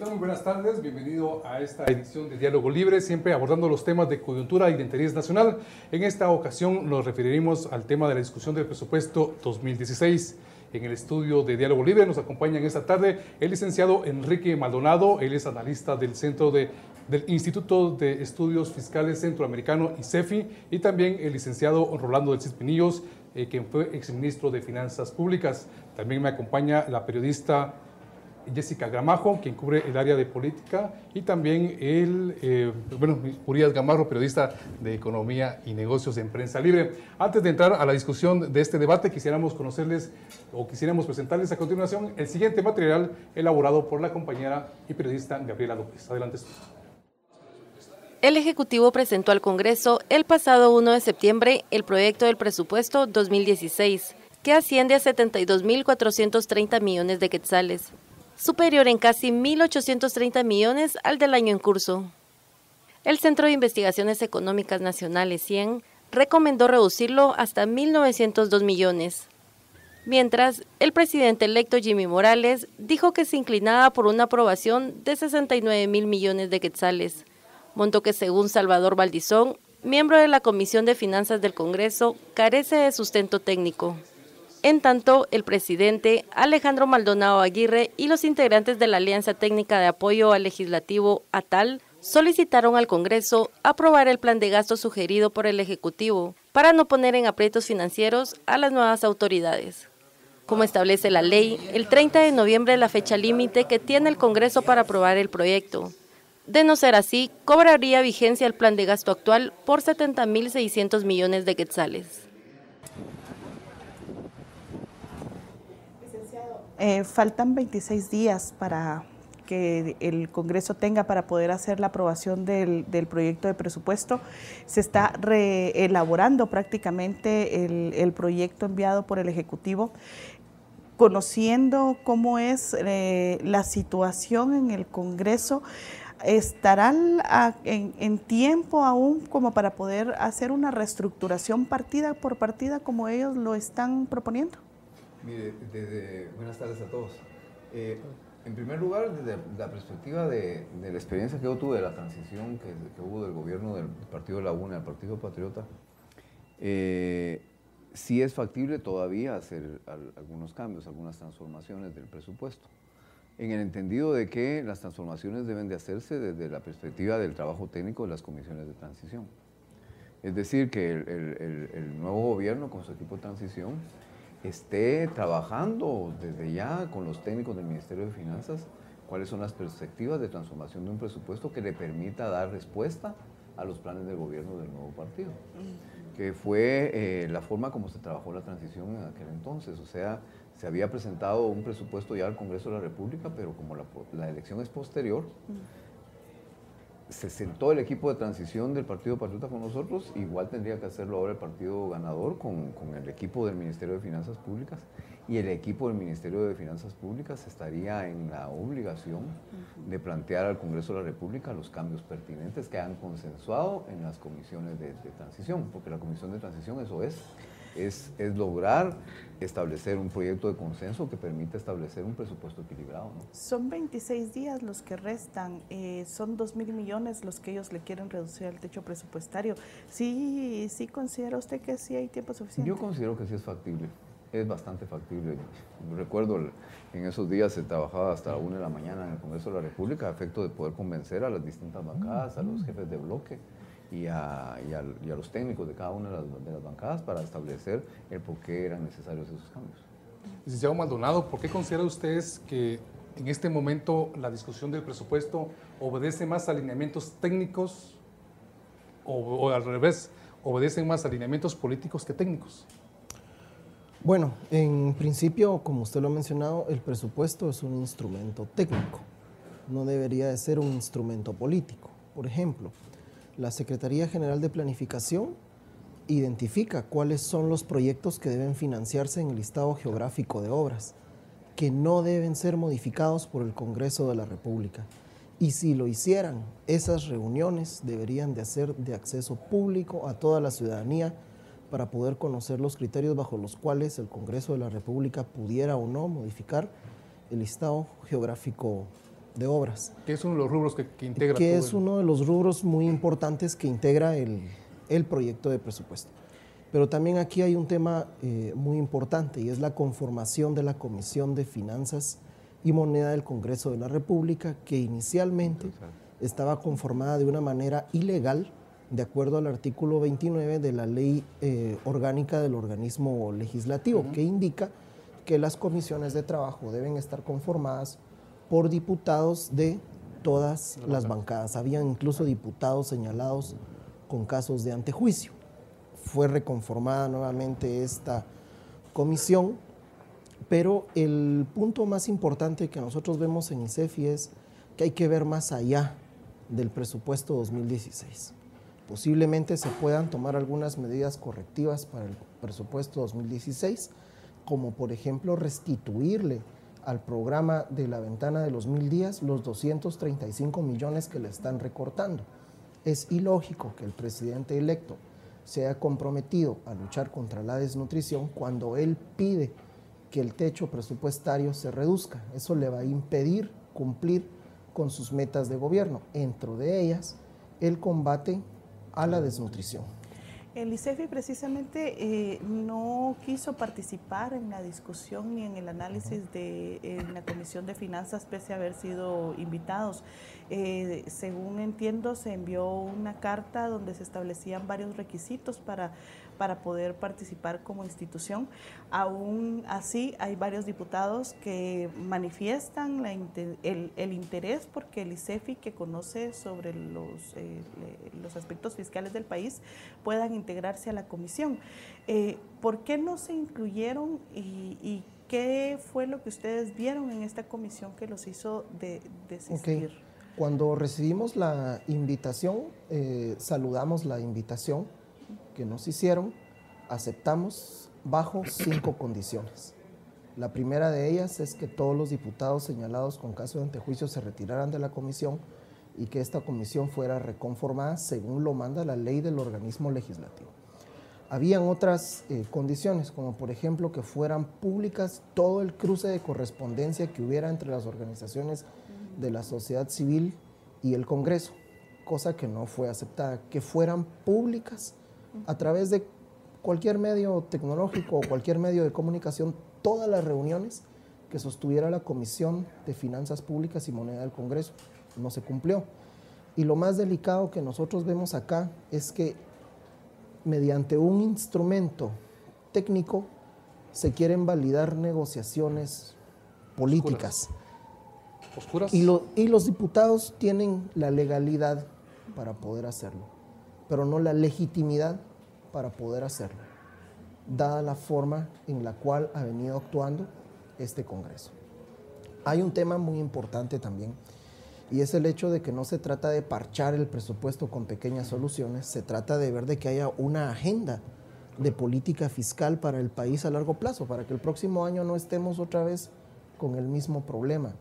tal? Muy buenas tardes, bienvenido a esta edición de Diálogo Libre, siempre abordando los temas de coyuntura y de interés nacional. En esta ocasión nos referiremos al tema de la discusión del presupuesto 2016. En el estudio de Diálogo Libre nos acompaña en esta tarde el licenciado Enrique Maldonado, él es analista del del Instituto de Estudios Fiscales Centroamericano, ICEFI, y también el licenciado Rolando del Cid Pinillos, quien fue exministro de Finanzas Públicas. También me acompaña la periodista Jessica Gramajo, quien cubre el área de política, y también Urias Gamarro, periodista de Economía y Negocios en Prensa Libre. Antes de entrar a la discusión de este debate, quisiéramos presentarles a continuación el siguiente material elaborado por la compañera y periodista Gabriela López. Adelante. El Ejecutivo presentó al Congreso el pasado 1 de septiembre el proyecto del presupuesto 2016, que asciende a 72.430 millones de quetzales, superior en casi 1.830 millones al del año en curso. El Centro de Investigaciones Económicas Nacionales, CIEN, recomendó reducirlo hasta 1.902 millones, mientras el presidente electo Jimmy Morales dijo que se inclinaba por una aprobación de 69.000 millones de quetzales, monto que según Salvador Valdizón, miembro de la Comisión de Finanzas del Congreso, carece de sustento técnico. En tanto, el presidente Alejandro Maldonado Aguirre y los integrantes de la Alianza Técnica de Apoyo al Legislativo, ATAL, solicitaron al Congreso aprobar el plan de gasto sugerido por el Ejecutivo para no poner en aprietos financieros a las nuevas autoridades. Como establece la ley, el 30 de noviembre es la fecha límite que tiene el Congreso para aprobar el proyecto. De no ser así, cobraría vigencia el plan de gasto actual por 70.600 millones de quetzales. Faltan 26 días para que el Congreso tenga para poder hacer la aprobación del proyecto de presupuesto. Se está reelaborando prácticamente el proyecto enviado por el Ejecutivo. Conociendo cómo es la situación en el Congreso, ¿estarán en tiempo aún como para poder hacer una reestructuración partida por partida como ellos lo están proponiendo? Mire, buenas tardes a todos. En primer lugar, desde la perspectiva de la experiencia que yo tuve de la transición que hubo del gobierno del Partido de la UNA al Partido Patriota, sí es factible todavía hacer algunos cambios, algunas transformaciones del presupuesto, en el entendido de que las transformaciones deben de hacerse desde la perspectiva del trabajo técnico de las comisiones de transición. Es decir, que el nuevo gobierno con su equipo de transición esté trabajando desde ya con los técnicos del Ministerio de Finanzas cuáles son las perspectivas de transformación de un presupuesto que le permita dar respuesta a los planes del gobierno del nuevo partido, que fue la forma como se trabajó la transición en aquel entonces. O sea, se había presentado un presupuesto ya al Congreso de la República, pero como la elección es posterior, se sentó el equipo de transición del Partido Patriota con nosotros, igual tendría que hacerlo ahora el partido ganador con el equipo del Ministerio de Finanzas Públicas, y el equipo del Ministerio de Finanzas Públicas estaría en la obligación de plantear al Congreso de la República los cambios pertinentes que han consensuado en las comisiones de transición, porque la comisión de transición eso es lograr establecer un proyecto de consenso que permita establecer un presupuesto equilibrado, ¿no? Son 26 días los que restan, son 2.000 millones los que ellos le quieren reducir al techo presupuestario. ¿Sí considera usted que sí hay tiempo suficiente? Yo considero que sí es factible, es bastante factible. Recuerdo en esos días se trabajaba hasta la 1 de la mañana en el Congreso de la República a efecto de poder convencer a las distintas bancadas, a los jefes de bloque y a los técnicos de cada una de las bancadas para establecer el por qué eran necesarios esos cambios. Licenciado Maldonado, ¿por qué considera usted que en este momento la discusión del presupuesto obedece más a alineamientos técnicos o al revés, obedecen más a alineamientos políticos que técnicos? Bueno, en principio, como usted lo ha mencionado, el presupuesto es un instrumento técnico, no debería de ser un instrumento político. Por ejemplo, la Secretaría General de Planificación identifica cuáles son los proyectos que deben financiarse en el listado geográfico de obras, que no deben ser modificados por el Congreso de la República. Y si lo hicieran, esas reuniones deberían de ser de acceso público a toda la ciudadanía para poder conocer los criterios bajo los cuales el Congreso de la República pudiera o no modificar el listado geográfico de obras. Que es uno de los rubros que integra. Que es uno de los rubros muy importantes que integra el proyecto de presupuesto. Pero también aquí hay un tema muy importante y es la conformación de la Comisión de Finanzas y Moneda del Congreso de la República, que inicialmente estaba conformada de una manera ilegal, de acuerdo al artículo 29 de la Ley Orgánica del Organismo Legislativo, que indica que las comisiones de trabajo deben estar conformadas por diputados de todas las bancadas. Había incluso diputados señalados con casos de antejuicio. Fue reconformada nuevamente esta comisión, pero el punto más importante que nosotros vemos en ICEFI es que hay que ver más allá del presupuesto 2016. Posiblemente se puedan tomar algunas medidas correctivas para el presupuesto 2016, como por ejemplo restituirle al programa de la ventana de los 1000 días los 235 millones que le están recortando. Es ilógico que el presidente electo se haya comprometido a luchar contra la desnutrición cuando él pide que el techo presupuestario se reduzca. Eso le va a impedir cumplir con sus metas de gobierno, entre de ellas el combate a la desnutrición. El ICEFI precisamente no quiso participar en la discusión ni en el análisis en la Comisión de Finanzas, pese a haber sido invitados. Según entiendo, se envió una carta donde se establecían varios requisitos para poder participar como institución. Aún así, hay varios diputados que manifiestan el interés porque el ICEFI, que conoce sobre los aspectos fiscales del país, puedan integrarse a la comisión. ¿Por qué no se incluyeron y qué fue lo que ustedes vieron en esta comisión que los hizo desistir? Okay. Cuando recibimos la invitación, saludamos la invitación que nos hicieron, aceptamos bajo 5 condiciones. La primera de ellas es que todos los diputados señalados con caso de antejuicio se retiraran de la comisión y que esta comisión fuera reconformada según lo manda la ley del organismo legislativo. Habían otras condiciones, como por ejemplo que fueran públicas todo el cruce de correspondencia que hubiera entre las organizaciones de la sociedad civil y el Congreso, cosa que no fue aceptada, que fueran públicas a través de cualquier medio tecnológico o cualquier medio de comunicación, todas las reuniones que sostuviera la Comisión de Finanzas Públicas y Moneda del Congreso. No se cumplió. Y lo más delicado que nosotros vemos acá es que mediante un instrumento técnico se quieren validar negociaciones políticas. ¿Oscuras? Y los diputados tienen la legalidad para poder hacerlo, pero no la legitimidad para poder hacerlo, dada la forma en la cual ha venido actuando este Congreso. Hay un tema muy importante también, y es el hecho de que no se trata de parchar el presupuesto con pequeñas soluciones, se trata de ver de que haya una agenda de política fiscal para el país a largo plazo, para que el próximo año no estemos otra vez con el mismo problema.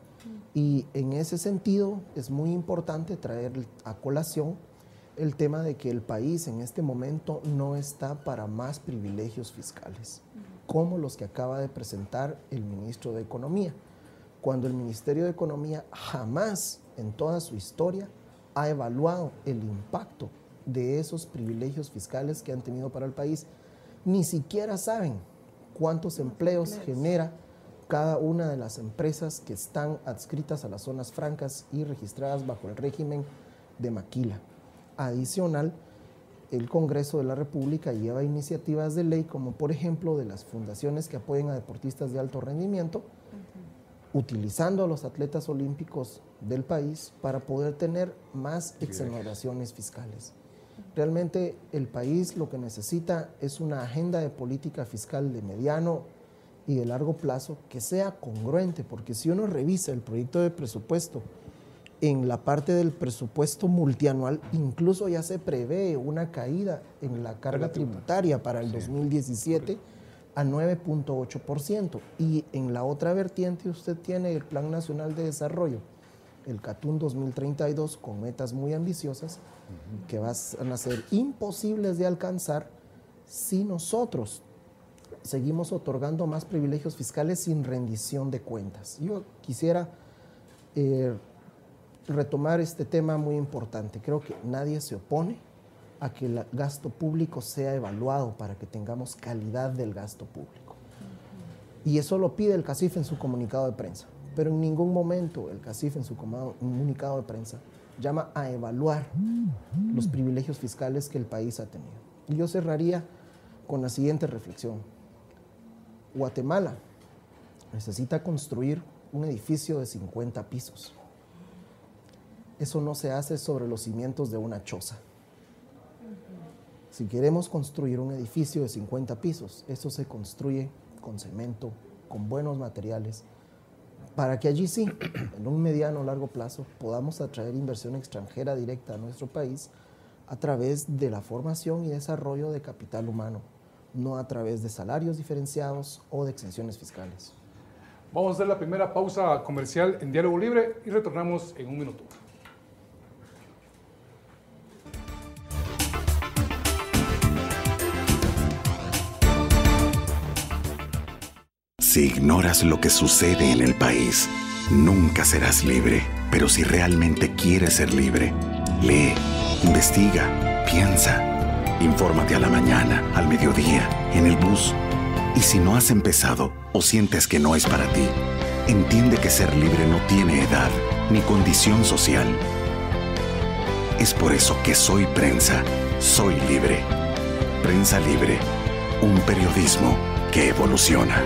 Y en ese sentido es muy importante traer a colación el tema de que el país en este momento no está para más privilegios fiscales, como los que acaba de presentar el ministro de Economía, cuando el Ministerio de Economía jamás en toda su historia ha evaluado el impacto de esos privilegios fiscales que han tenido para el país. Ni siquiera saben cuántos empleos genera cada una de las empresas que están adscritas a las zonas francas y registradas bajo el régimen de maquila. Adicional, el Congreso de la República lleva iniciativas de ley como por ejemplo de las fundaciones que apoyen a deportistas de alto rendimiento, utilizando a los atletas olímpicos del país para poder tener más exoneraciones fiscales. Realmente el país lo que necesita es una agenda de política fiscal de mediano y de largo plazo que sea congruente, porque si uno revisa el proyecto de presupuesto, en la parte del presupuesto multianual incluso ya se prevé una caída en la carga tributaria para el 2017 a 9.8%, y en la otra vertiente usted tiene el Plan Nacional de Desarrollo, el CATUN 2032, con metas muy ambiciosas que van a ser imposibles de alcanzar si nosotros seguimos otorgando más privilegios fiscales sin rendición de cuentas. Yo quisiera retomar este tema muy importante. Creo que nadie se opone a que el gasto público sea evaluado para que tengamos calidad del gasto público. Y eso lo pide el CACIF en su comunicado de prensa. Pero en ningún momento el CACIF en su comunicado de prensa llama a evaluar los privilegios fiscales que el país ha tenido. Y yo cerraría con la siguiente reflexión. Guatemala necesita construir un edificio de 50 pisos. Eso no se hace sobre los cimientos de una choza. Si queremos construir un edificio de 50 pisos, eso se construye con cemento, con buenos materiales, para que allí sí, en un mediano o largo plazo, podamos atraer inversión extranjera directa a nuestro país a través de la formación y desarrollo de capital humano, no a través de salarios diferenciados o de exenciones fiscales. Vamos a hacer la primera pausa comercial en Diálogo Libre y retornamos en un minuto. Si ignoras lo que sucede en el país, nunca serás libre. Pero si realmente quieres ser libre, lee, investiga, piensa. Infórmate a la mañana, al mediodía, en el bus. Y si no has empezado o sientes que no es para ti, entiende que ser libre no tiene edad ni condición social. Es por eso que soy prensa, soy libre. Prensa Libre, un periodismo que evoluciona.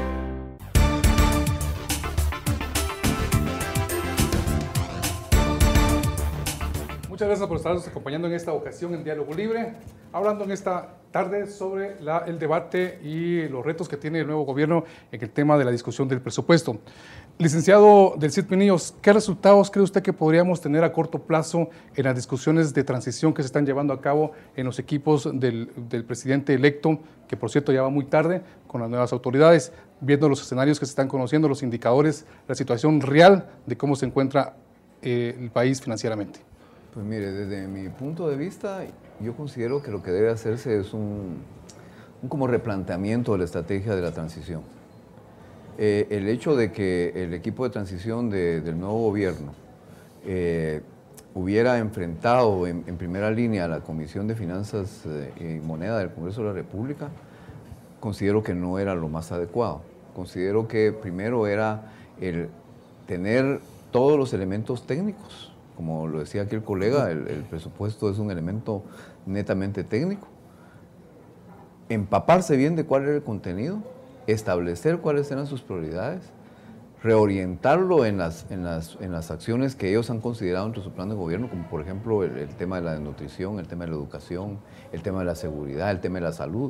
Muchas gracias por estarnos acompañando en esta ocasión en Diálogo Libre, hablando en esta tarde sobre el debate y los retos que tiene el nuevo gobierno en el tema de la discusión del presupuesto. Licenciado del CID Pinillos, ¿qué resultados cree usted que podríamos tener a corto plazo en las discusiones de transición que se están llevando a cabo en los equipos del presidente electo, que por cierto ya va muy tarde, con las nuevas autoridades, viendo los escenarios que se están conociendo, los indicadores, la situación real de cómo se encuentra el país financieramente? Pues mire, desde mi punto de vista, yo considero que lo que debe hacerse es un como replanteamiento de la estrategia de la transición. El hecho de que el equipo de transición del nuevo gobierno hubiera enfrentado en primera línea a la Comisión de Finanzas y Moneda del Congreso de la República, considero que no era lo más adecuado. Considero que primero era el tener todos los elementos técnicos. Como lo decía aquí el colega, el presupuesto es un elemento netamente técnico. Empaparse bien de cuál era el contenido, establecer cuáles eran sus prioridades, reorientarlo en las acciones que ellos han considerado entre su plan de gobierno, como por ejemplo el tema de la desnutrición, el tema de la educación, el tema de la seguridad, el tema de la salud.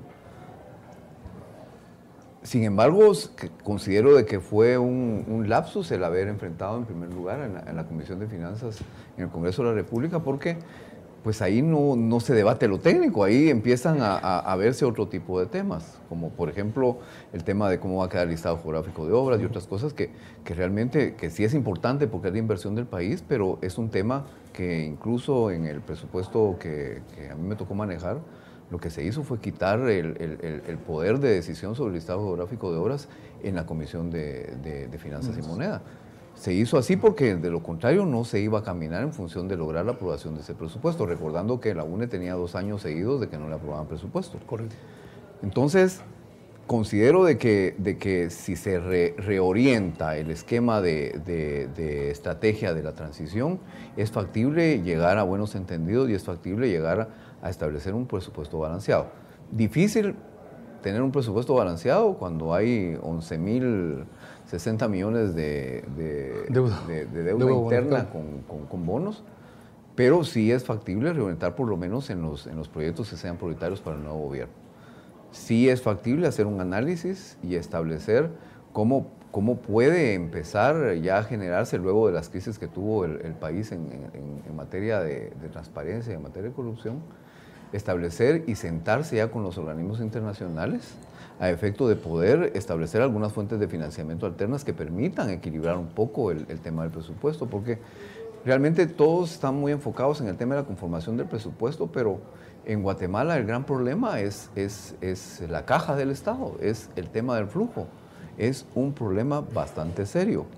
Sin embargo, considero de que fue un lapsus el haber enfrentado en primer lugar en la Comisión de Finanzas en el Congreso de la República, porque pues ahí no se debate lo técnico, ahí empiezan a verse otro tipo de temas, como por ejemplo el tema de cómo va a quedar el listado geográfico de obras y otras cosas que realmente que sí es importante porque es de inversión del país, pero es un tema que incluso en el presupuesto que a mí me tocó manejar, lo que se hizo fue quitar el poder de decisión sobre el listado geográfico de obras en la Comisión de Finanzas y Moneda. Se hizo así porque de lo contrario no se iba a caminar en función de lograr la aprobación de ese presupuesto, recordando que la UNE tenía 2 años seguidos de que no le aprobaban presupuesto. Correcto. Entonces, considero de que si se reorienta el esquema de estrategia de la transición, es factible llegar a buenos entendidos y es factible llegar a establecer un presupuesto balanceado. Difícil tener un presupuesto balanceado cuando hay 11.060 millones de deuda interna con bonos, pero sí es factible reorientar por lo menos en los proyectos que sean prioritarios para el nuevo gobierno. Sí es factible hacer un análisis y establecer cómo puede empezar ya a generarse luego de las crisis que tuvo el país en materia de transparencia y en materia de corrupción, establecer y sentarse ya con los organismos internacionales a efecto de poder establecer algunas fuentes de financiamiento alternas que permitan equilibrar un poco el tema del presupuesto, porque realmente todos están muy enfocados en el tema de la conformación del presupuesto, pero en Guatemala el gran problema es la caja del Estado, es el tema del flujo. Es un problema bastante serio.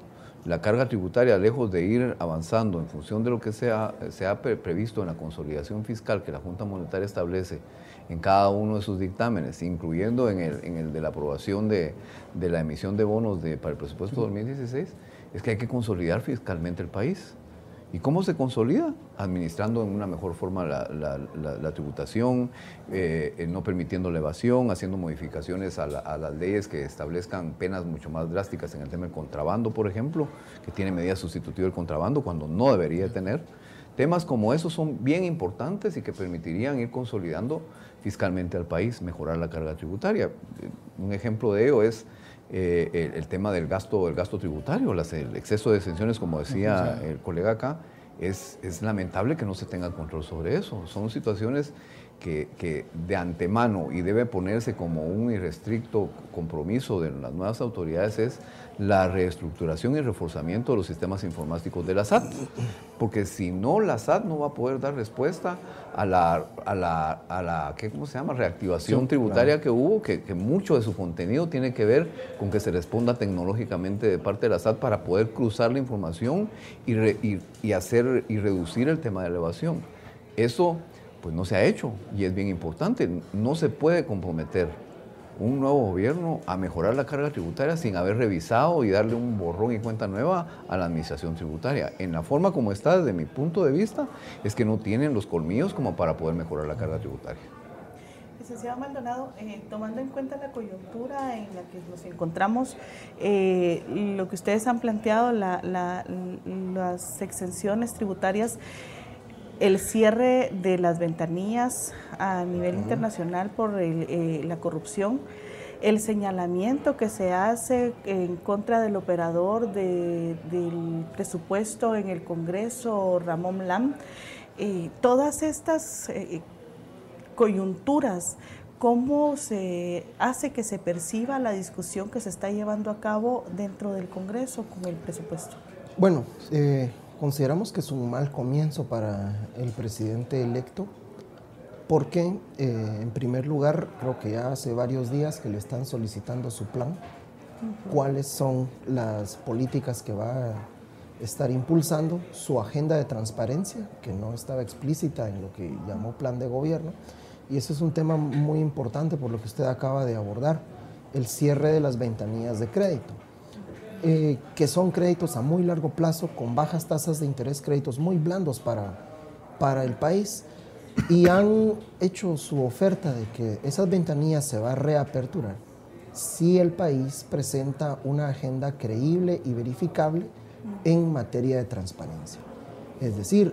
la carga tributaria, lejos de ir avanzando en función de lo que se ha previsto en la consolidación fiscal que la Junta Monetaria establece en cada uno de sus dictámenes, incluyendo en el de la aprobación de la emisión de bonos para el presupuesto 2016, es que hay que consolidar fiscalmente el país. ¿Y cómo se consolida? Administrando en una mejor forma la tributación, no permitiendo la evasión, haciendo modificaciones a las leyes que establezcan penas mucho más drásticas en el tema del contrabando, por ejemplo, que tiene medidas sustitutivas del contrabando cuando no debería tener. Temas como esos son bien importantes y que permitirían ir consolidando fiscalmente al país, mejorar la carga tributaria. Un ejemplo de ello es el tema del gasto tributario, el exceso de exenciones, como decía el colega acá. Es lamentable que no se tenga control sobre eso. Son situaciones que de antemano, y debe ponerse como un irrestricto compromiso de las nuevas autoridades, es la reestructuración y reforzamiento de los sistemas informáticos de la SAT, porque si no, la SAT no va a poder dar respuesta a la ¿cómo se llama?, reactivación tributaria que hubo, que mucho de su contenido tiene que ver con que se responda tecnológicamente de parte de la SAT para poder cruzar la información y reducir el tema de la evasión. Eso pues no se ha hecho y es bien importante. No se puede comprometer un nuevo gobierno a mejorar la carga tributaria sin haber revisado y darle un borrón y cuenta nueva a la administración tributaria. En la forma como está, desde mi punto de vista, es que no tienen los colmillos como para poder mejorar la carga tributaria. Licenciado Maldonado, tomando en cuenta la coyuntura en la que nos encontramos, lo que ustedes han planteado, las exenciones tributarias, el cierre de las ventanillas a nivel internacional por la corrupción, el señalamiento que se hace en contra del operador del presupuesto en el Congreso, Ramón Lam, todas estas coyunturas, ¿cómo se hace que se perciba la discusión que se está llevando a cabo dentro del Congreso con el presupuesto? Bueno, consideramos que es un mal comienzo para el presidente electo porque, en primer lugar, creo que ya hace varios días que le están solicitando su plan, cuáles son las políticas que va a estar impulsando, su agenda de transparencia, que no estaba explícita en lo que llamó plan de gobierno, y ese es un tema muy importante por lo que usted acaba de abordar, el cierre de las ventanillas de crédito. Que son créditos a muy largo plazo, con bajas tasas de interés, créditos muy blandos para el país, y han hecho su oferta de que esas ventanillas se va a reaperturar si el país presenta una agenda creíble y verificable en materia de transparencia. Es decir,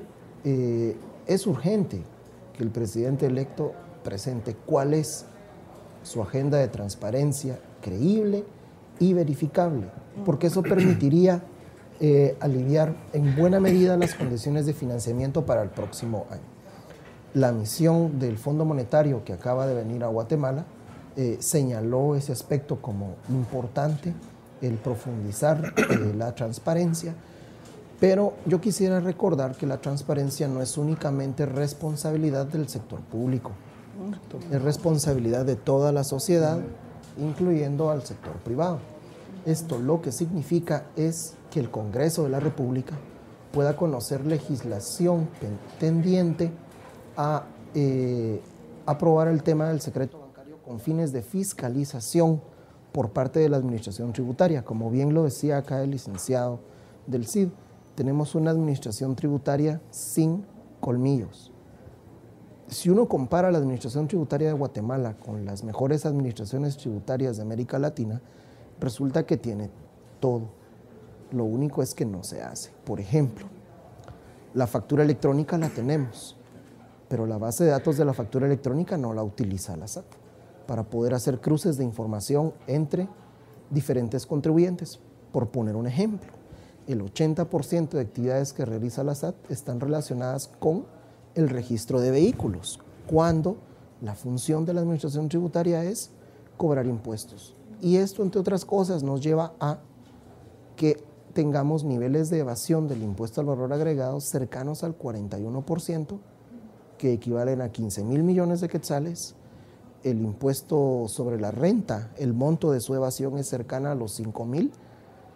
es urgente que el presidente electo presente cuál es su agenda de transparencia creíble y verificable, porque eso permitiría aliviar en buena medida las condiciones de financiamiento para el próximo año. La misión del Fondo Monetario que acaba de venir a Guatemala señaló ese aspecto como importante, el profundizar la transparencia, pero yo quisiera recordar que la transparencia no es únicamente responsabilidad del sector público, es responsabilidad de toda la sociedad, incluyendo al sector privado. Esto lo que significa es que el Congreso de la República pueda conocer legislación tendiente a aprobar el tema del secreto bancario con fines de fiscalización por parte de la administración tributaria. Como bien lo decía acá el licenciado del CID, tenemos una administración tributaria sin colmillos. Si uno compara la administración tributaria de Guatemala con las mejores administraciones tributarias de América Latina, resulta que tiene todo. Lo único es que no se hace. Por ejemplo, la factura electrónica la tenemos, pero la base de datos de la factura electrónica no la utiliza la SAT para poder hacer cruces de información entre diferentes contribuyentes. Por poner un ejemplo, el 80% de actividades que realiza la SAT están relacionadas con el registro de vehículos, cuando la función de la administración tributaria es cobrar impuestos. Y esto, entre otras cosas, nos lleva a que tengamos niveles de evasión del impuesto al valor agregado cercanos al 41%, que equivalen a 15,000 millones de quetzales. El impuesto sobre la renta, el monto de su evasión es cercana a los 5,000,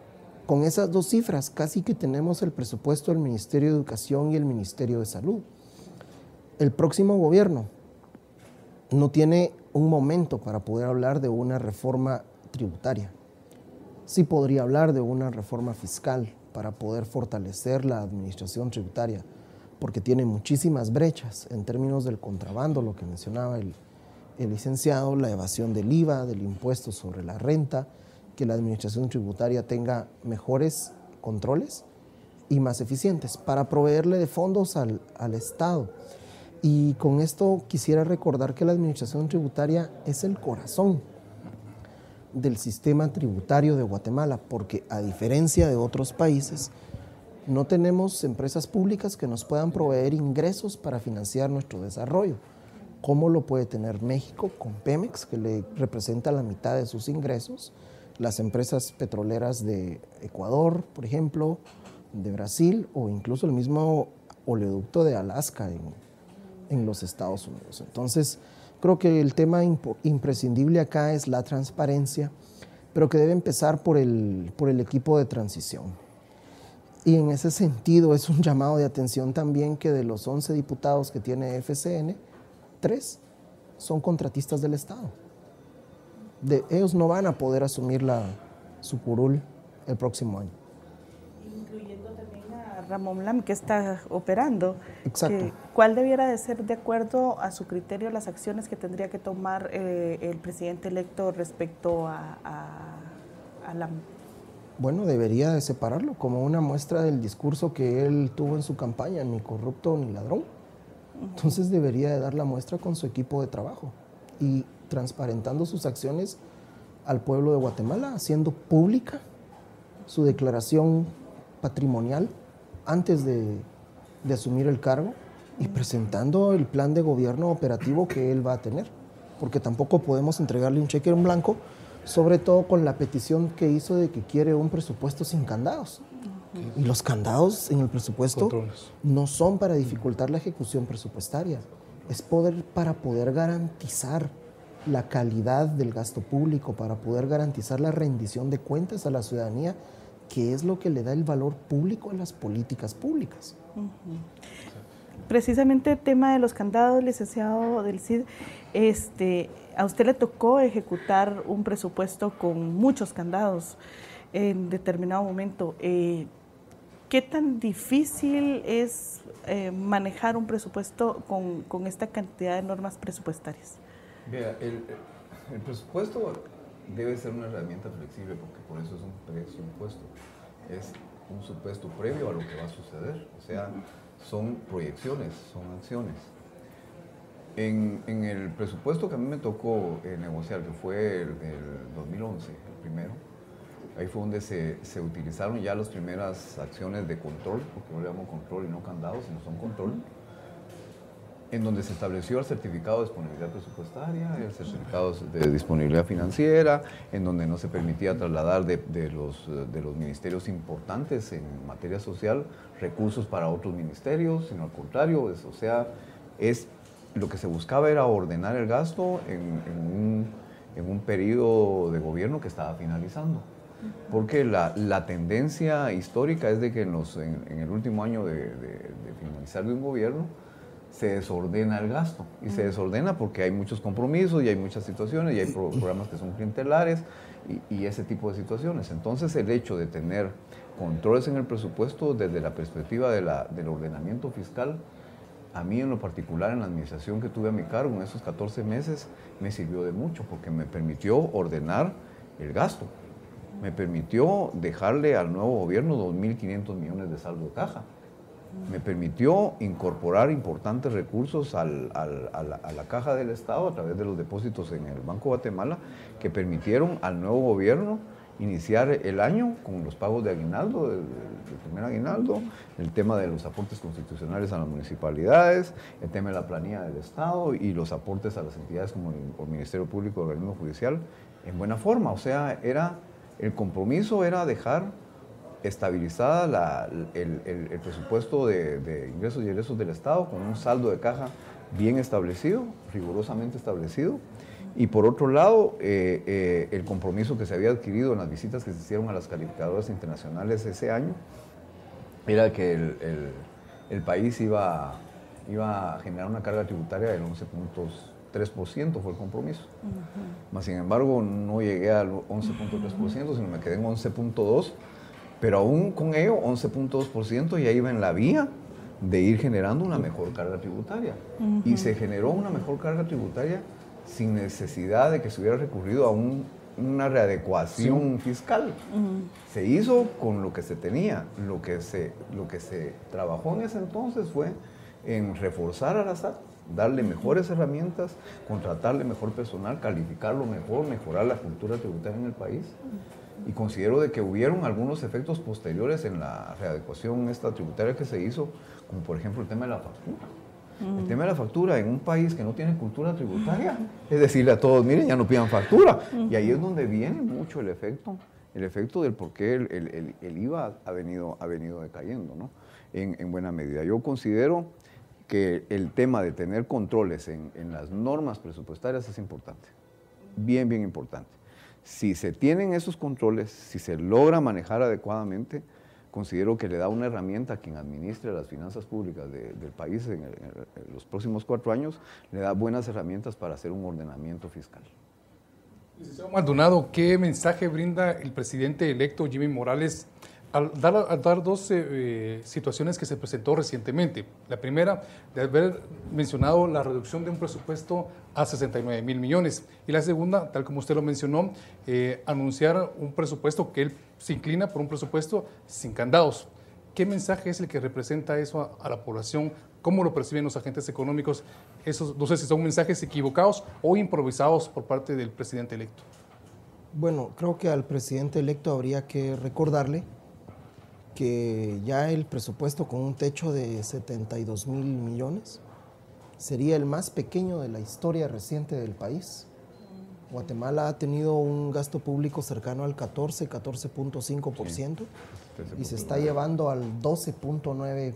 Con esas dos cifras casi que tenemos el presupuesto del Ministerio de Educación y el Ministerio de Salud. El próximo gobierno no tiene un momento para poder hablar de una reforma tributaria. Sí podría hablar de una reforma fiscal para poder fortalecer la administración tributaria, porque tiene muchísimas brechas en términos del contrabando, lo que mencionaba el licenciado, la evasión del IVA, del impuesto sobre la renta, que la administración tributaria tenga mejores controles y más eficientes para proveerle de fondos al Estado. Y con esto quisiera recordar que la administración tributaria es el corazón del sistema tributario de Guatemala, porque a diferencia de otros países, no tenemos empresas públicas que nos puedan proveer ingresos para financiar nuestro desarrollo, como lo puede tener México con Pemex, que le representa la mitad de sus ingresos, las empresas petroleras de Ecuador, por ejemplo, de Brasil, o incluso el mismo oleoducto de Alaska en los Estados Unidos. Entonces, creo que el tema imprescindible acá es la transparencia, pero que debe empezar por el equipo de transición. Y en ese sentido es un llamado de atención también que de los 11 diputados que tiene FCN, 3 son contratistas del Estado. Ellos no van a poder asumir su curul el próximo año. Incluyendo también a Ramón Lam, que está operando. Exacto. ¿Cuál debiera de ser, de acuerdo a su criterio, las acciones que tendría que tomar el presidente electo respecto a Lam? Bueno, debería de separarlo como una muestra del discurso que él tuvo en su campaña, ni corrupto ni ladrón. Entonces debería de dar la muestra con su equipo de trabajo y transparentando sus acciones al pueblo de Guatemala, haciendo pública su declaración patrimonial antes de asumir el cargo y presentando el plan de gobierno operativo que él va a tener, porque tampoco podemos entregarle un cheque en blanco, sobre todo con la petición que hizo de que quiere un presupuesto sin candados. Y los candados en el presupuesto no son para dificultar la ejecución presupuestaria, es para poder garantizar la calidad del gasto público, para poder garantizar la rendición de cuentas a la ciudadanía, que es lo que le da el valor público a las políticas públicas. Precisamente el tema de los candados, licenciado del CID, a usted le tocó ejecutar un presupuesto con muchos candados en determinado momento. ¿Qué tan difícil es manejar un presupuesto con esta cantidad de normas presupuestarias? Vea, el presupuesto debe ser una herramienta flexible porque por eso es un presupuesto. Es un supuesto previo a lo que va a suceder. O sea, son proyecciones, son acciones. En el presupuesto que a mí me tocó negociar, que fue el 2011, el primero, ahí fue donde se utilizaron ya las primeras acciones de control, porque no le llamo control y no candados, sino son control, en donde se estableció el certificado de disponibilidad presupuestaria, el certificado de disponibilidad financiera, en donde no se permitía trasladar de los ministerios importantes en materia social recursos para otros ministerios, sino al contrario, o sea, lo que se buscaba era ordenar el gasto en un periodo de gobierno que estaba finalizando. Porque la tendencia histórica es de que en el último año de finalizar de un gobierno se desordena el gasto. Y se desordena porque hay muchos compromisos y hay muchas situaciones y hay programas que son clientelares y ese tipo de situaciones. Entonces el hecho de tener controles en el presupuesto desde la perspectiva del ordenamiento fiscal, a mí en lo particular en la administración que tuve a mi cargo en esos 14 meses me sirvió de mucho porque me permitió ordenar el gasto. Me permitió dejarle al nuevo gobierno 2.500 millones de saldo de caja. Me permitió incorporar importantes recursos a la caja del Estado a través de los depósitos en el Banco de Guatemala que permitieron al nuevo gobierno iniciar el año con los pagos de aguinaldo, el primer aguinaldo, el tema de los aportes constitucionales a las municipalidades, el tema de la planilla del Estado y los aportes a las entidades como el Ministerio Público y el Organismo Judicial en buena forma. O sea, el compromiso era dejar estabilizada el presupuesto de ingresos y egresos del Estado con un saldo de caja bien establecido, rigurosamente establecido, Y por otro lado, el compromiso que se había adquirido en las visitas que se hicieron a las calificadoras internacionales ese año era que el país iba a generar una carga tributaria del 11.3%, fue el compromiso. Mas, sin embargo, no llegué al 11.3%, sino me quedé en 11.2%, pero aún con ello, 11.2% ya iba en la vía de ir generando una mejor carga tributaria. Y se generó una mejor carga tributaria sin necesidad de que se hubiera recurrido a una readecuación fiscal. Se hizo con lo que se tenía. Lo que se trabajó en ese entonces fue en reforzar a la SAT, darle mejores herramientas, contratarle mejor personal, calificarlo mejor, mejorar la cultura tributaria en el país. Y considero de que hubieron algunos efectos posteriores en la readecuación esta tributaria que se hizo, como por ejemplo el tema de la factura. El tema de la factura en un país que no tiene cultura tributaria es decirle a todos, miren, ya no pidan factura. Y ahí es donde viene mucho el efecto del por qué el IVA ha venido decayendo, ¿no? En buena medida. Yo considero que el tema de tener controles en las normas presupuestarias es importante, bien importante. Si se tienen esos controles, si se logra manejar adecuadamente, considero que le da una herramienta a quien administre las finanzas públicas del país en los próximos 4 años, le da buenas herramientas para hacer un ordenamiento fiscal. Licenciado Maldonado, ¿qué mensaje brinda el presidente electo Jimmy Morales al dar dos situaciones que se presentó recientemente? La primera, de haber mencionado la reducción de un presupuesto a 69,000 millones. Y la segunda, tal como usted lo mencionó, anunciar un presupuesto que él se inclina por un presupuesto sin candados. ¿Qué mensaje es el que representa eso a la población? ¿Cómo lo perciben los agentes económicos? Esos, no sé si son mensajes equivocados o improvisados por parte del presidente electo. Bueno, creo que al presidente electo habría que recordarle que ya el presupuesto con un techo de 72,000 millones sería el más pequeño de la historia reciente del país. Guatemala ha tenido un gasto público cercano al 14.5% y se está llevando al 12.9%.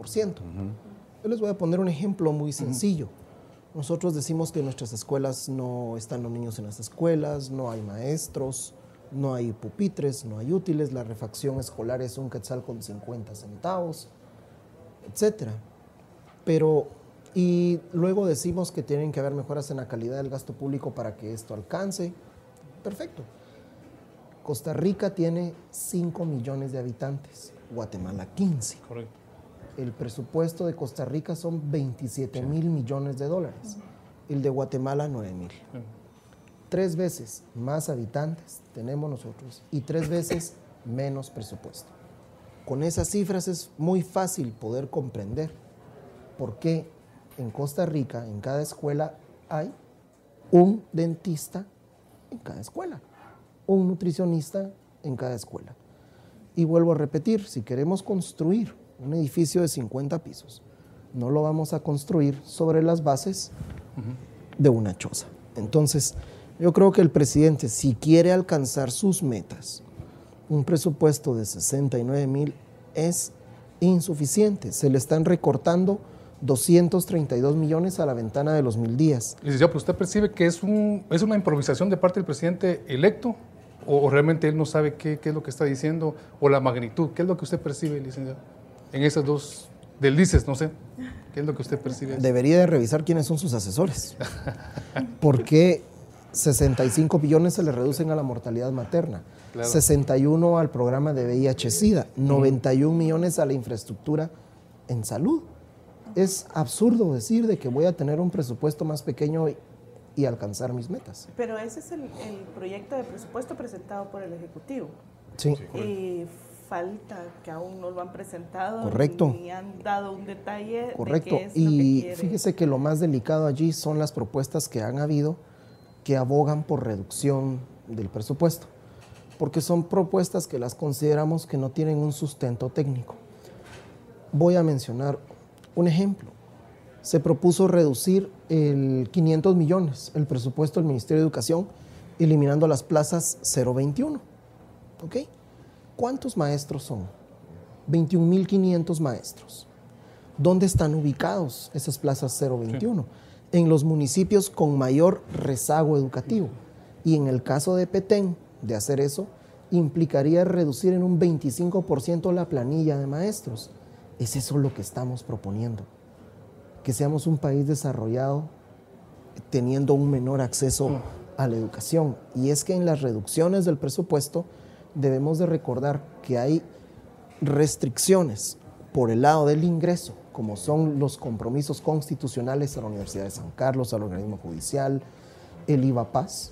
Yo les voy a poner un ejemplo muy sencillo. Nosotros decimos que en nuestras escuelas no están los niños en las escuelas, no hay maestros, no hay pupitres, no hay útiles, la refacción escolar es 1 quetzal con 50 centavos, etc. Y luego decimos que tienen que haber mejoras en la calidad del gasto público para que esto alcance. Perfecto. Costa Rica tiene 5 millones de habitantes, Guatemala 15. Correcto. El presupuesto de Costa Rica son 27,000 millones de dólares, el de Guatemala 9,000. 3 veces más habitantes tenemos nosotros y 3 veces menos presupuesto. Con esas cifras es muy fácil poder comprender por qué en Costa Rica, en cada escuela, hay un dentista en cada escuela, un nutricionista en cada escuela. Y vuelvo a repetir, si queremos construir un edificio de 50 pisos, no lo vamos a construir sobre las bases de una choza. Entonces, yo creo que el presidente, si quiere alcanzar sus metas, un presupuesto de 69,000 es insuficiente. Se le están recortando 232 millones a la ventana de los 1000 días. Licenciado, ¿pero usted percibe que es una improvisación de parte del presidente electo? ¿O realmente él no sabe qué es lo que está diciendo? ¿O la magnitud? ¿Qué es lo que usted percibe, licenciado? En esas dos deslices, no sé. ¿Qué es lo que usted percibe? Debería de revisar quiénes son sus asesores. ¿Por qué 65 billones se le reducen a la mortalidad materna? Claro. 61 al programa de VIH-Sida, 91 millones a la infraestructura en salud. Es absurdo decir de que voy a tener un presupuesto más pequeño y alcanzar mis metas. Pero ese es el proyecto de presupuesto presentado por el Ejecutivo. Sí. Falta que aún no lo han presentado. Correcto. Ni han dado un detalle. Correcto. De qué es y lo que quiere. Fíjese que lo más delicado allí son las propuestas que han habido que abogan por reducción del presupuesto, porque son propuestas que las consideramos que no tienen un sustento técnico. Voy a mencionar un ejemplo. Se propuso reducir el 500 millones el presupuesto del Ministerio de Educación, eliminando las plazas 021. ¿Ok? ¿Cuántos maestros son? 21,500 maestros. ¿Dónde están ubicados esas plazas 021? en los municipios con mayor rezago educativo. Y en el caso de Petén, de hacer eso, implicaría reducir en un 25% la planilla de maestros. Es eso lo que estamos proponiendo, que seamos un país desarrollado teniendo un menor acceso a la educación. Y es que en las reducciones del presupuesto debemos de recordar que hay restricciones por el lado del ingreso, como son los compromisos constitucionales a la Universidad de San Carlos, al organismo judicial, el IVA Paz,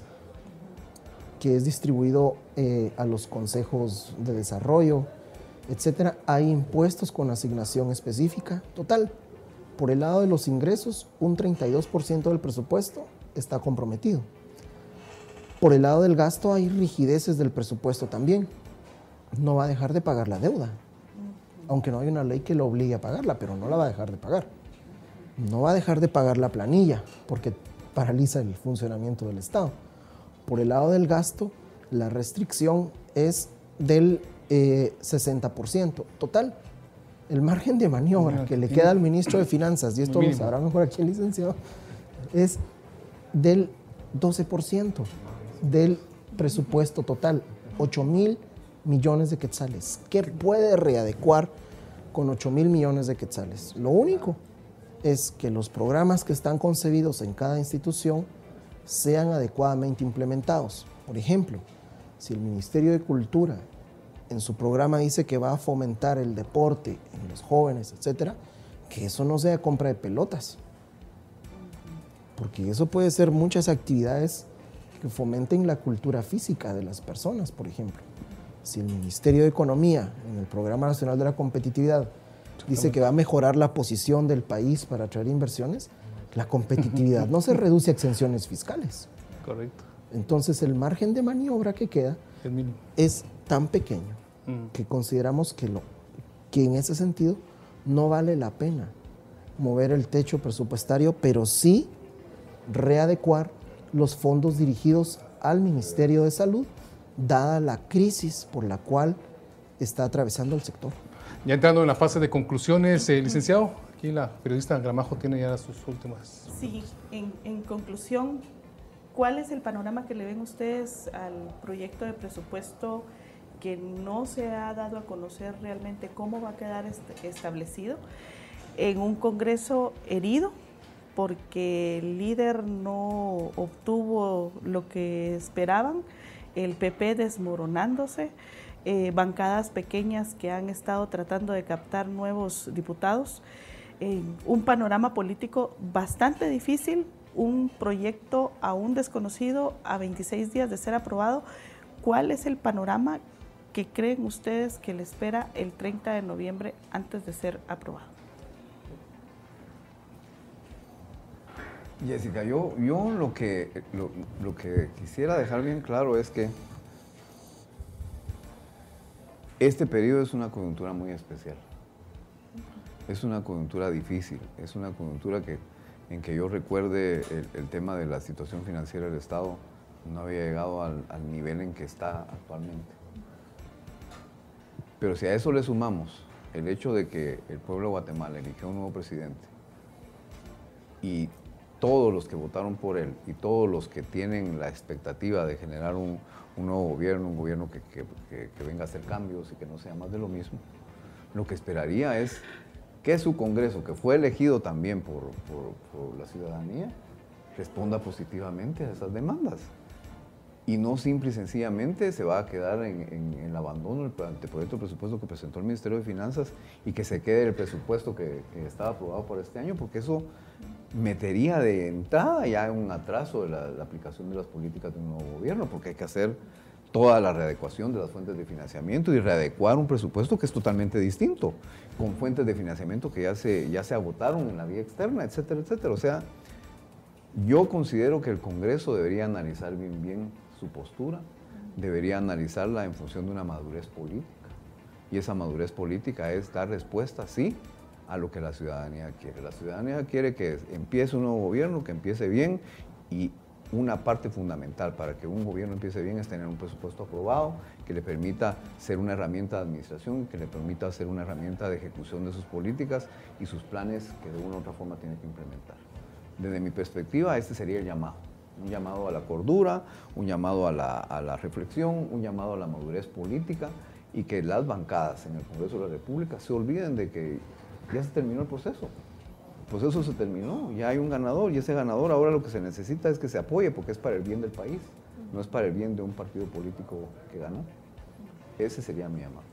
que es distribuido a los consejos de desarrollo, etcétera. Hay impuestos con asignación específica. Total, por el lado de los ingresos, un 32% del presupuesto está comprometido. Por el lado del gasto hay rigideces del presupuesto también. No va a dejar de pagar la deuda, aunque no hay una ley que lo obligue a pagarla, pero no la va a dejar de pagar. No va a dejar de pagar la planilla, porque paraliza el funcionamiento del Estado. Por el lado del gasto, la restricción es del 60%. Total, el margen de maniobra que le queda al ministro de Finanzas, y esto lo sabrá mejor aquí el licenciado, es del 12% del presupuesto total, 8,000 millones de quetzales. ¿Qué puede readecuar con 8,000 millones de quetzales? Lo único es que los programas que están concebidos en cada institución sean adecuadamente implementados. Por ejemplo, si el Ministerio de Cultura en su programa dice que va a fomentar el deporte en los jóvenes, etcétera, que eso no sea compra de pelotas, porque eso puede ser muchas actividades que fomenten la cultura física de las personas. Por ejemplo, si el Ministerio de Economía en el Programa Nacional de la Competitividad dice que va a mejorar la posición del país para atraer inversiones, la competitividad no se reduce a exenciones fiscales. Correcto. Entonces el margen de maniobra que queda es tan pequeño que consideramos que en ese sentido no vale la pena mover el techo presupuestario, pero sí readecuar los fondos dirigidos al Ministerio de Salud, dada la crisis por la cual está atravesando el sector. Ya entrando en la fase de conclusiones, licenciado, aquí la periodista Gramajo tiene ya sus últimas. Sí, en conclusión, ¿cuál es el panorama que le ven ustedes al proyecto de presupuesto que no se ha dado a conocer realmente cómo va a quedar establecido en un Congreso herido porque el líder no obtuvo lo que esperaban, el PP desmoronándose, bancadas pequeñas que han estado tratando de captar nuevos diputados, un panorama político bastante difícil, un proyecto aún desconocido a 26 días de ser aprobado? ¿Cuál es el panorama que creen ustedes que le espera el 30 de noviembre antes de ser aprobado? Jessica, yo lo que quisiera dejar bien claro es que este periodo es una coyuntura muy especial. Es una coyuntura difícil, es una coyuntura en que yo recuerde el tema de la situación financiera del Estado no había llegado al nivel en que está actualmente. Pero si a eso le sumamos el hecho de que el pueblo de Guatemala eligió un nuevo presidente y todos los que votaron por él y todos los que tienen la expectativa de generar un nuevo gobierno, un gobierno que venga a hacer cambios y que no sea más de lo mismo, lo que esperaría es que su Congreso, que fue elegido también por la ciudadanía, responda positivamente a esas demandas. Y no simple y sencillamente se va a quedar en el abandono del anteproyecto de presupuesto que presentó el Ministerio de Finanzas y que se quede el presupuesto que estaba aprobado por este año, porque eso metería de entrada ya un atraso de la aplicación de las políticas de un nuevo gobierno, porque hay que hacer toda la readecuación de las fuentes de financiamiento y readecuar un presupuesto que es totalmente distinto, con fuentes de financiamiento que ya se agotaron en la vía externa, etcétera, etcétera. O sea, yo considero que el Congreso debería analizar bien su postura, debería analizarla en función de una madurez política, y esa madurez política es dar respuesta, sí, a lo que la ciudadanía quiere. La ciudadanía quiere que empiece un nuevo gobierno, que empiece bien, y una parte fundamental para que un gobierno empiece bien es tener un presupuesto aprobado que le permita ser una herramienta de administración, que le permita ser una herramienta de ejecución de sus políticas y sus planes que de una u otra forma tiene que implementar. Desde mi perspectiva, este sería el llamado. Un llamado a la cordura, un llamado a la reflexión, un llamado a la madurez política y que las bancadas en el Congreso de la República se olviden de que ya se terminó el proceso. El proceso se terminó, ya hay un ganador y ese ganador ahora lo que se necesita es que se apoye porque es para el bien del país, no es para el bien de un partido político que ganó. Ese sería mi llamado.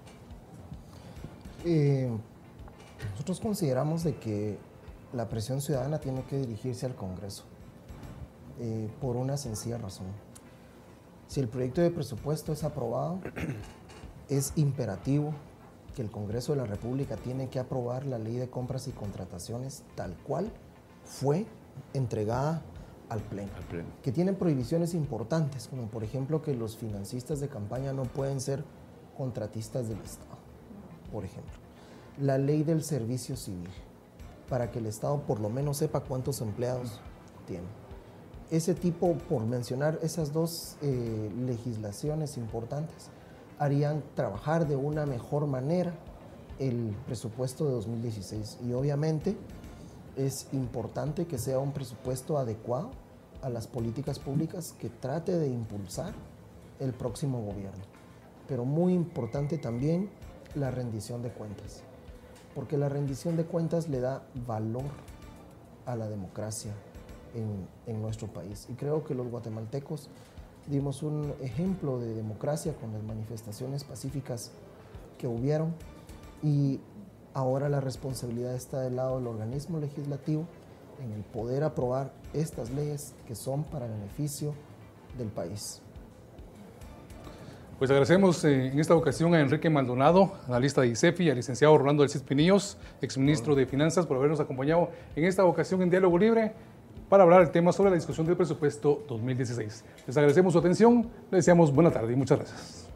Nosotros consideramos de que la presión ciudadana tiene que dirigirse al Congreso por una sencilla razón. Si el proyecto de presupuesto es aprobado, es imperativo que el Congreso de la República tiene que aprobar la ley de compras y contrataciones tal cual fue entregada al Pleno. Que tienen prohibiciones importantes, como por ejemplo que los financistas de campaña no pueden ser contratistas del Estado, por ejemplo. La ley del servicio civil, para que el Estado por lo menos sepa cuántos empleados tiene. Ese tipo, por mencionar esas dos legislaciones importantes, harían trabajar de una mejor manera el presupuesto de 2016. Y obviamente es importante que sea un presupuesto adecuado a las políticas públicas que trate de impulsar el próximo gobierno. Pero muy importante también la rendición de cuentas, porque la rendición de cuentas le da valor a la democracia en nuestro país. Y creo que los guatemaltecos dimos un ejemplo de democracia con las manifestaciones pacíficas que hubieron y ahora la responsabilidad está del lado del organismo legislativo en el poder aprobar estas leyes que son para beneficio del país. Pues agradecemos en esta ocasión a Enrique Maldonado, analista de ICEFI, y al licenciado Rolando del Cid Pinillos, exministro de Finanzas, por habernos acompañado en esta ocasión en Diálogo Libre para hablar del tema sobre la discusión del presupuesto 2016. Les agradecemos su atención, les deseamos buena tarde y muchas gracias.